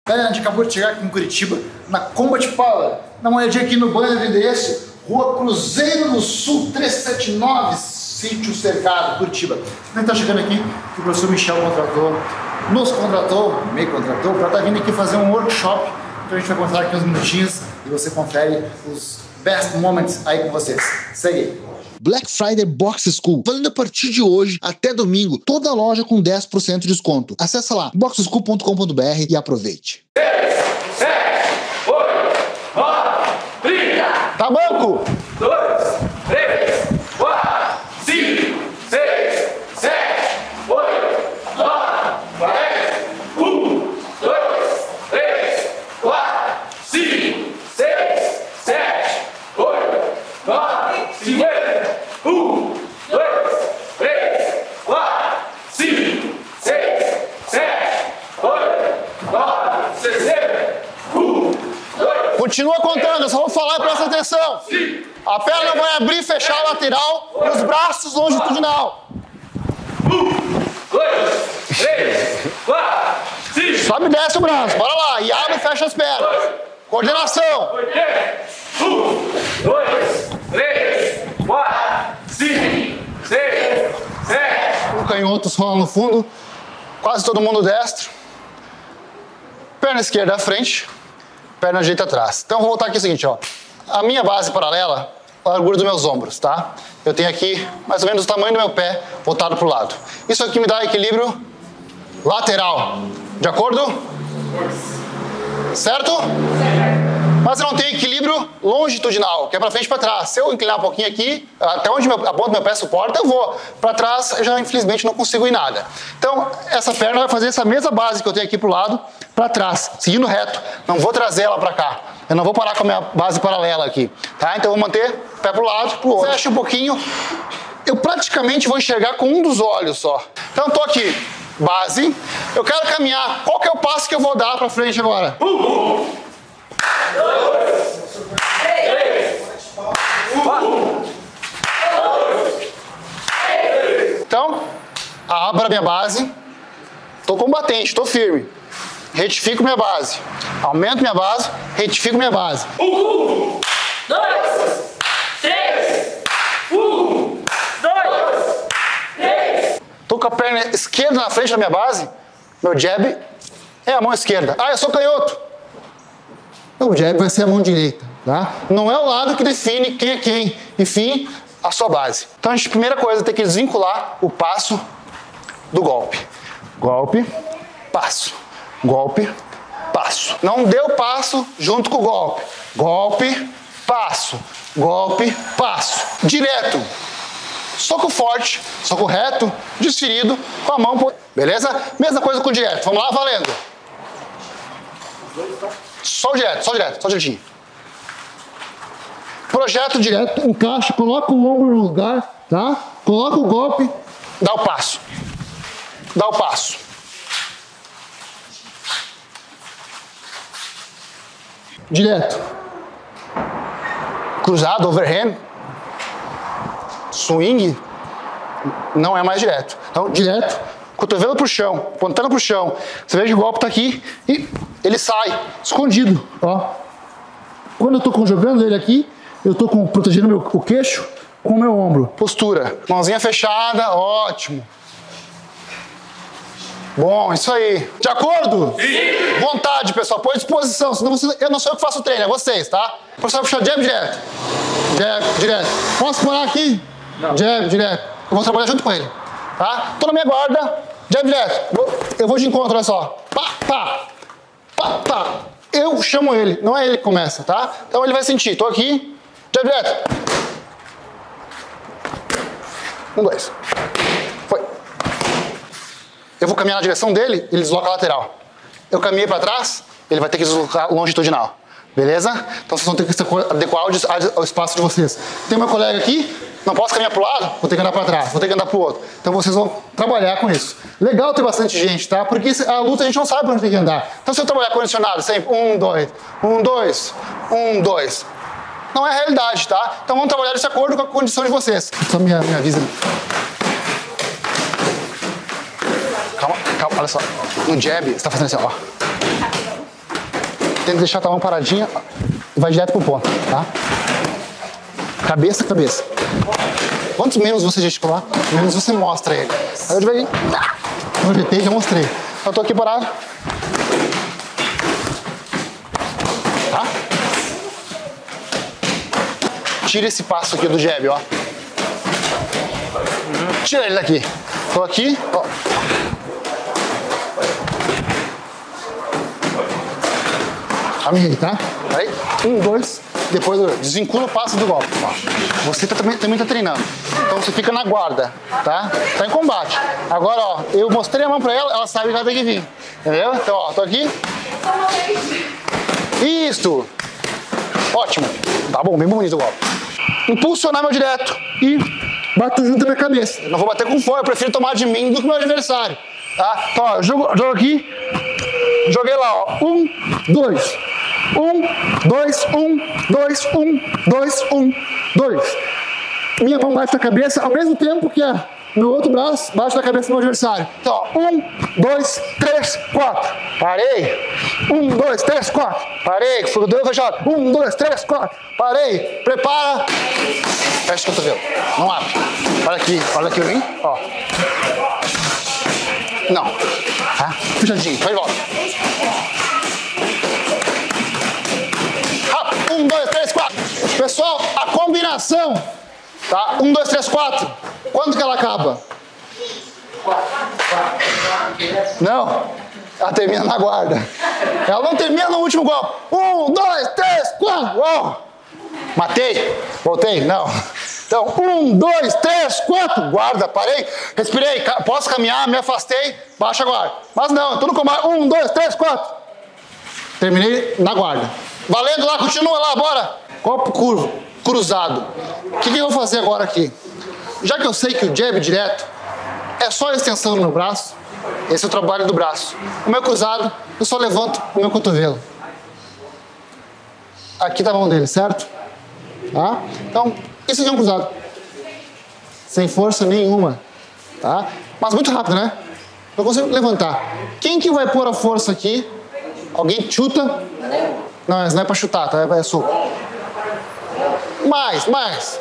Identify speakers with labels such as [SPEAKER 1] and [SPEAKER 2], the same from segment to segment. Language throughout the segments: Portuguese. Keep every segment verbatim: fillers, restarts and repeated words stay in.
[SPEAKER 1] Galera, a gente acabou de chegar aqui em Curitiba, na Combat Power. Dá uma olhadinha aqui no banner do endereço, Rua Cruzeiro do Sul, trezentos e setenta e nove, Sítio Cercado, Curitiba. A gente tá chegando aqui, que o professor Michel contratou, nos contratou, me contratou, para estar tá vindo aqui fazer um workshop. Então a gente vai contar aqui uns minutinhos e você confere os best moments aí com vocês. Segue aí.
[SPEAKER 2] Black Friday Box School, valendo a partir de hoje até domingo, toda loja com dez por cento de desconto. Acesse lá, box school ponto com ponto br e aproveite.
[SPEAKER 3] seis, sete, oito, nove, trinta.
[SPEAKER 1] Tá banco!
[SPEAKER 3] dois, três, quatro, cinco, seis, sete, oito, nove, dez. um, dois, três, quatro, cinco, seis, sete, oito, nove, cinquenta. um, dois, três, quatro, cinco, seis, sete, oito, nove, sessenta. um, dois,
[SPEAKER 1] Continua contando, eu só vou falar e presta atenção. A perna vai abrir e fechar a lateral e os braços longitudinal.
[SPEAKER 3] um, dois, três, quatro, cinco.
[SPEAKER 1] Sobe e desce o braço, bora lá. E abre e fecha as pernas. Coordenação.
[SPEAKER 3] um, dois, três, quatro, cinco, seis, sete.
[SPEAKER 1] O canhoto rola no fundo. Quase todo mundo destro. Perna esquerda à frente. Perna direita atrás. Então vou voltar aqui o seguinte, ó. A minha base paralela, a largura dos meus ombros, tá? Eu tenho aqui mais ou menos o tamanho do meu pé voltado pro lado. Isso aqui me dá equilíbrio lateral. De acordo? Certo? Mas eu não tenho equilíbrio longitudinal, que é pra frente e pra trás. Se eu inclinar um pouquinho aqui, até onde meu, a ponta do meu pé suporta, eu vou. Pra trás, eu já infelizmente não consigo ir nada. Então, essa perna vai fazer essa mesma base que eu tenho aqui pro lado, pra trás, seguindo reto. Não vou trazer ela pra cá. Eu não vou parar com a minha base paralela aqui, tá? Então, eu vou manter o pé pro lado, pro outro. Fecha um pouquinho. Eu praticamente vou enxergar com um dos olhos só. Então, eu tô aqui, base. Eu quero caminhar. Qual que é o passo que eu vou dar pra frente agora?
[SPEAKER 3] Um, dois, três, quatro.
[SPEAKER 1] Então, abro a minha base. Tô combatente, tô firme. Retifico minha base. Aumento minha base, retifico minha base.
[SPEAKER 3] Um, dois, três. Um, dois, três.
[SPEAKER 1] Tô com a perna esquerda na frente da minha base. Meu jab é a mão esquerda. Ah, eu sou canhoto. O jab vai ser a mão direita, tá? Não é o lado que define quem é quem. Enfim, a sua base. Então, a gente, primeira coisa, tem que desvincular o passo do golpe. Golpe, passo. Golpe, passo. Não deu passo junto com o golpe. Golpe, passo. Golpe, passo. Direto. Soco forte, soco reto, desferido, com a mão... Beleza? Mesma coisa com o direto. Vamos lá, valendo. Só o direto, só o direto, só direitinho. Projeto direto, encaixa, coloca o ombro no lugar, tá? Coloca o golpe, dá o passo. Dá o passo. Direto. Cruzado, overhand. Swing. Não é mais direto. Então, direto. Cotovelo pro chão, pontando pro chão. Você vê que o golpe tá aqui e ele sai, escondido, ó. Quando eu tô jogando ele aqui, eu tô com, protegendo meu, o queixo com o meu ombro. Postura, mãozinha fechada, ótimo. Bom, isso aí. De acordo?
[SPEAKER 3] Sim.
[SPEAKER 1] Vontade, pessoal, põe disposição, senão você, eu não sou eu que faço o treino, é vocês, tá? O professor vai puxar jab direto. Jab, direto. Posso parar aqui? Não. Jab, direto. Eu vou trabalhar junto com ele. Tá? Tô na minha guarda, jab direto. Eu vou de encontro, olha só. Pá, pá, pá, pá. Eu chamo ele, não é ele que começa, tá? Então ele vai sentir. Tô aqui, jab direto. Um, dois. Foi. Eu vou caminhar na direção dele, ele desloca a lateral. Eu caminhei pra trás, ele vai ter que deslocar longitudinal. Beleza? Então vocês vão ter que se adequar ao espaço de vocês. Tem meu colega aqui. Não posso caminhar para o lado, vou ter que andar para trás, vou ter que andar para o outro. Então vocês vão trabalhar com isso. Legal ter bastante gente, tá? Porque a luta a gente não sabe para onde tem que andar. Então se eu trabalhar condicionado sempre, um, dois, um, dois, um, dois, não é a realidade, tá? Então vamos trabalhar de acordo com a condição de vocês. Só me, me avisa. Calma, calma, olha só. No jab, você tá fazendo assim, ó. Tenta deixar a tua mão paradinha e vai direto pro ponto, tá? Cabeça, cabeça. Quantos menos você gesticular, menos você mostra ele. Aí eu já projetei, já mostrei. Eu tô aqui parado. Tá? Tira esse passo aqui do jab, ó. Tira ele daqui. Tô aqui, ó. Calma aí, tá? Aí, um, dois. Depois eu desvincula o passo do golpe. Ó. Você tá, também, também tá treinando. Então você fica na guarda, tá? Tá em combate. Agora, ó, eu mostrei a mão pra ela, ela sabe que ela tem que vir. Entendeu? Então, ó, tô aqui. Isso! Ótimo. Tá bom, bem bonito o golpe. Impulsionar meu direto e bato junto na minha cabeça. Eu não vou bater com força, eu prefiro tomar de mim do que meu adversário. Tá? Então, ó, eu jogo, jogo aqui. Joguei lá, ó. Um, dois. Um, dois, um, dois, um, dois, um, dois. Minha mão bate na cabeça ao mesmo tempo que a meu outro braço bate na cabeça do meu adversário. Então, ó, um, dois, três, quatro. Parei. Um, dois, três, quatro. Parei. Fudeu fechado. Um, dois, três, quatro. Parei. Prepara. Fecha o cotovelo. Não abre. Olha aqui. Olha aqui, hein? Ó. Não. Tá? Fechadinho. Vai de volta. Rápido. Um, dois, três, quatro. Pessoal, a combinação. Tá? Um, dois, três, quatro. Quando que ela acaba? Não. Ela termina na guarda. Ela não termina no último golpe. Um, dois, três, quatro. Oh. Matei. Voltei. Não. Então, um, dois, três, quatro. Guarda. Parei. Respirei. Posso caminhar. Me afastei. Baixa a guarda. Mas não. Eu tô no combate. Um, dois, três, quatro. Terminei na guarda. Valendo lá. Continua lá. Bora. Golpe curvo. Cruzado. O que, que eu vou fazer agora aqui? Já que eu sei que o jab direto é só a extensão do meu braço, esse é o trabalho do braço. O meu cruzado, eu só levanto o meu cotovelo. Aqui tá a mão dele, certo? Tá? Então, isso aqui é um cruzado. Sem força nenhuma. Tá? Mas muito rápido, né? Eu consigo levantar. Quem que vai pôr a força aqui? Alguém chuta? Não, não é pra chutar, tá? É soco. Mais, mais.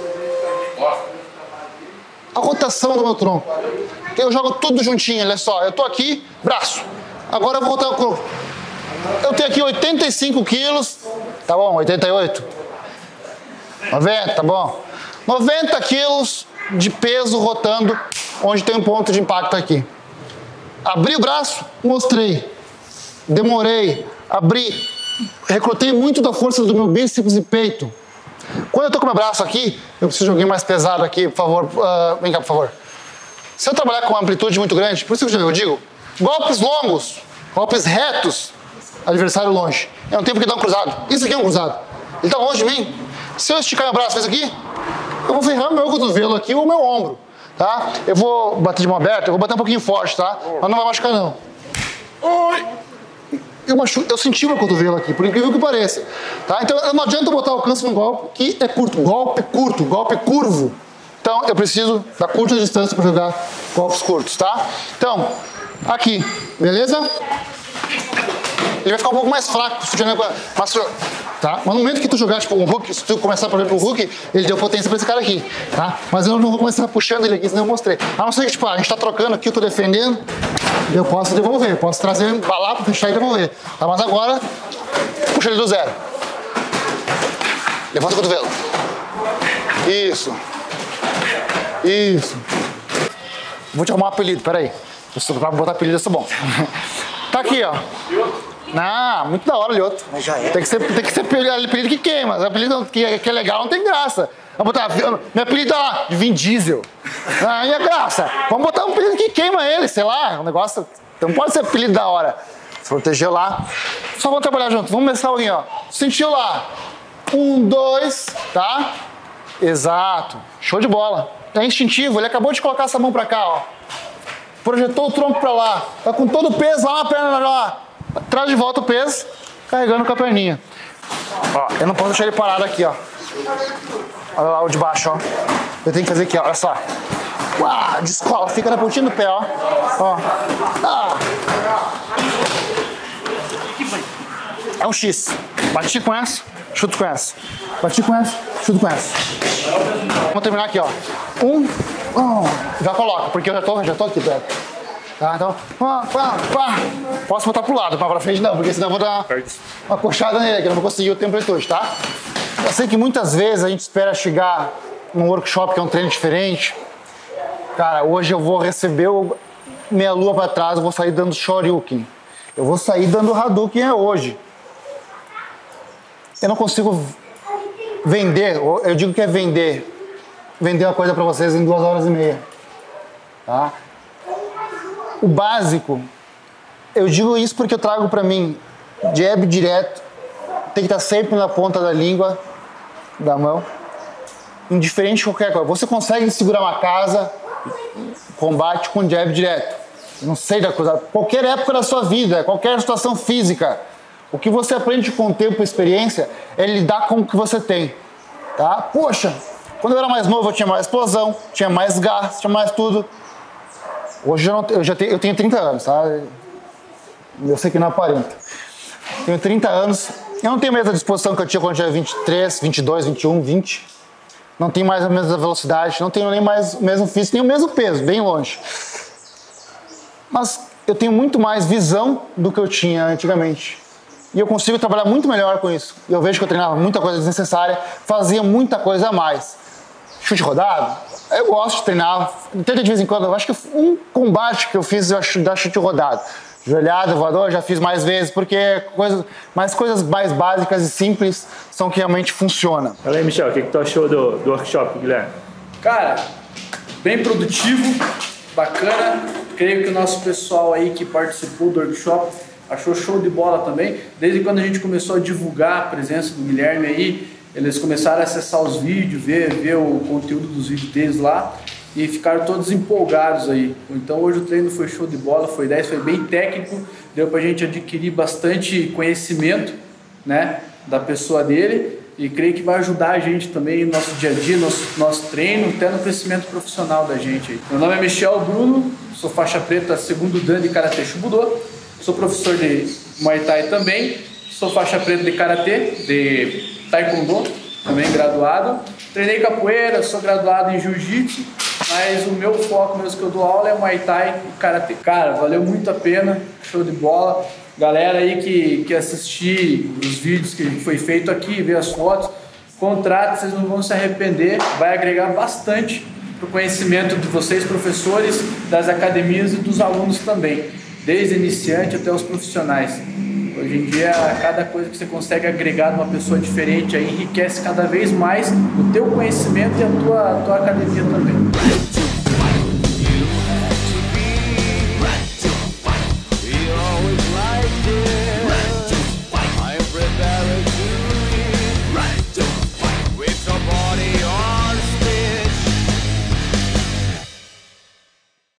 [SPEAKER 1] A rotação do meu tronco. Eu jogo tudo juntinho, olha só. Eu tô aqui, braço. Agora eu vou voltar o corpo. Eu tenho aqui oitenta e cinco quilos. Tá bom, oitenta e oito. noventa, tá bom. noventa quilos de peso rotando, onde tem um ponto de impacto aqui. Abri o braço, mostrei. Demorei, abri. Recrutei muito da força do meu bíceps e peito. Quando eu tô com meu braço aqui, eu preciso de alguém mais pesado aqui, por favor. Uh, vem cá, por favor. Se eu trabalhar com uma amplitude muito grande, por isso que eu digo, golpes longos, golpes retos, adversário longe. Eu não tenho porque dar um cruzado. Isso aqui é um cruzado. Ele tá longe de mim. Se eu esticar meu braço, faz aqui, eu vou ferrar meu cotovelo aqui ou meu ombro, tá? Eu vou bater de mão aberta, eu vou bater um pouquinho forte, tá? Mas não vai machucar, não. Oi! Eu, machu... eu senti o meu cotovelo aqui, por incrível que pareça. Tá? Então não adianta eu botar alcance no golpe, que é curto. Golpe curto, golpe curvo. Então eu preciso da curta distância para jogar golpes curtos, tá? Então, aqui, beleza? Ele vai ficar um pouco mais fraco se tu jogar, mas, tá? Mas no momento que tu jogar tipo um hook, se tu começar por exemplo um hook, ele deu potência para esse cara aqui, tá? Mas eu não vou começar puxando ele aqui, senão eu mostrei. A não ser que tipo, a gente tá trocando aqui, eu tô defendendo, eu posso devolver, posso trazer, balar para fechar e devolver. Tá? Mas agora, puxa ele do zero. Levanta o cotovelo. Isso. Isso. Vou te arrumar um apelido, peraí. Pra botar apelido eu sou bom. Tá aqui, ó. Ah, muito da hora, Lioto. Mas já é. Tem que ser, tem que ser apelido que queima. Apelido que, que é legal não tem graça. Vamos botar. Meu apelido é de Vin Diesel. Ah, e a graça? Vamos botar um apelido que queima ele, sei lá. Um negócio. Não pode ser apelido da hora. Se protegeu lá. Só vamos trabalhar junto. Vamos começar alguém, ó. Sentiu lá. Um, dois, tá? Exato. Show de bola. É instintivo. Ele acabou de colocar essa mão pra cá, ó. Projetou o tronco pra lá. Tá com todo o peso lá na perna lá. Traz de volta o peso, carregando com a perninha. Ó, eu não posso deixar ele parado aqui, ó. Olha lá o de baixo, ó. Eu tenho que fazer aqui, ó. Olha só. Uau, descola, fica na pontinha do pé, ó. Ó. Ah. É um X. Bati com essa, chuto com essa. Bati com essa, chuto com essa. Vamos terminar aqui, ó. Um, um. Já coloca, porque eu já tô, já tô aqui perto. Tá, então, pá, pá, pá. Posso botar pro lado, pra frente não, porque senão eu vou dar uma, uma coxada nele, que eu não vou conseguir o tempo de tudo, tá? Eu sei que muitas vezes a gente espera chegar num workshop que é um treino diferente. Cara, hoje eu vou receber o, meia lua pra trás, eu vou sair dando Shoryuken. Eu vou sair dando Hadouken é hoje. Eu não consigo vender, eu digo que é vender, vender uma coisa pra vocês em duas horas e meia, tá? O básico, eu digo isso porque eu trago pra mim jab direto, tem que estar sempre na ponta da língua, da mão, indiferente de qualquer coisa. Você consegue segurar uma casa, combate com jab direto, não sei da coisa, qualquer época da sua vida, qualquer situação física, o que você aprende com o tempo e experiência é lidar com o que você tem, tá? Poxa, quando eu era mais novo eu tinha mais explosão, tinha mais gás, tinha mais tudo. Hoje eu, não, eu já tenho, eu tenho trinta anos, tá? Eu sei que não aparenta. Tenho trinta anos, eu não tenho mais a disposição que eu tinha quando eu tinha vinte e três, vinte e dois, vinte e um, vinte. Não tenho mais a mesma velocidade, não tenho nem mais o mesmo físico, nem o mesmo peso, bem longe. Mas eu tenho muito mais visão do que eu tinha antigamente. E eu consigo trabalhar muito melhor com isso. Eu vejo que eu treinava muita coisa desnecessária, fazia muita coisa a mais. Chute rodado, eu gosto de treinar, tenta de vez em quando, eu acho que um combate que eu fiz, eu acho da chute rodado. Joelhada, voador, já fiz mais vezes, porque coisas, mais coisas mais básicas e simples são que realmente funcionam.
[SPEAKER 4] Fala aí, Michel, o que, que tu achou do, do workshop, Guilherme?
[SPEAKER 5] Cara, bem produtivo, bacana. Creio que o nosso pessoal aí que participou do workshop achou show de bola também. Desde quando a gente começou a divulgar a presença do Guilherme aí, eles começaram a acessar os vídeos, ver, ver o conteúdo dos vídeos deles lá e ficaram todos empolgados aí. Então hoje o treino foi show de bola, foi dez, foi bem técnico, deu pra gente adquirir bastante conhecimento, né, da pessoa dele, e creio que vai ajudar a gente também no nosso dia a dia, nosso, nosso treino, até no crescimento profissional da gente aí. Meu nome é Michel Bruno, sou faixa preta segundo Dan de Karatê Shubudô, sou professor de Muay Thai também, sou faixa preta de Karatê, de Taekwondo, também graduado. Treinei capoeira, sou graduado em Jiu-Jitsu, mas o meu foco mesmo que eu dou aula é Muay Thai e Karatê. Cara, valeu muito a pena, show de bola. Galera aí que, que assistir os vídeos que foi feito aqui, ver as fotos, contrate, vocês não vão se arrepender, vai agregar bastante para o conhecimento de vocês, professores, das academias e dos alunos também, desde iniciante até os profissionais. Hoje em dia, cada coisa que você consegue agregar numa pessoa diferente aí enriquece cada vez mais o teu conhecimento e a tua, a tua academia também.